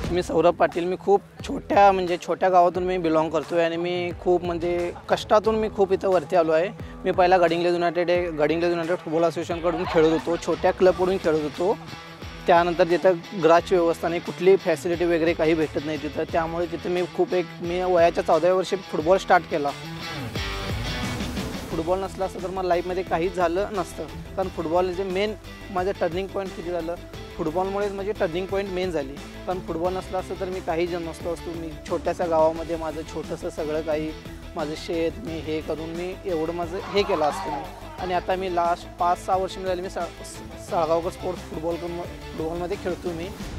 मी सौरभ पाटील. मी खूप छोट्या गावातून मी बिलॉंग करतो आहे आणि मी खूप कष्टातून मी खूप इथं वरती आलो आहे. मी पहिला गडिंग्लज युनायटेड फुटबॉल असोसिएशनकडून खेळत होतो, छोट्या क्लबकडून खेळत होतो. त्यानंतर तिथं ग्राहकची व्यवस्था नाही, कुठलीही फॅसिलिटी वगैरे काही भेटत नाही तिथं. त्यामुळे तिथं मी वयाच्या 14व्या वर्षी फुटबॉल स्टार्ट केला. फुटबॉल नसला असतं तर मला लाईफमध्ये काहीच झालं नसतं. कारण फुटबॉल मेन माझं टर्निंग पॉईंट किती झालं, फुटबॉलमुळेच माझी टर्निंग पॉईंट मेन झाली. कारण फुटबॉल नसला असतं तर मी काही नसलो असतो. मी छोट्याशा गावामध्ये माझं छोटंसं सगळं काही माझं शेत मी हे करून मी एवढं माझं हे केलं असतं मी. आणि आता मी लास्ट 5-6 वर्ष झाली मी साळगावकर स्पोर्ट्स फुटबॉलमध्ये खेळतो मी.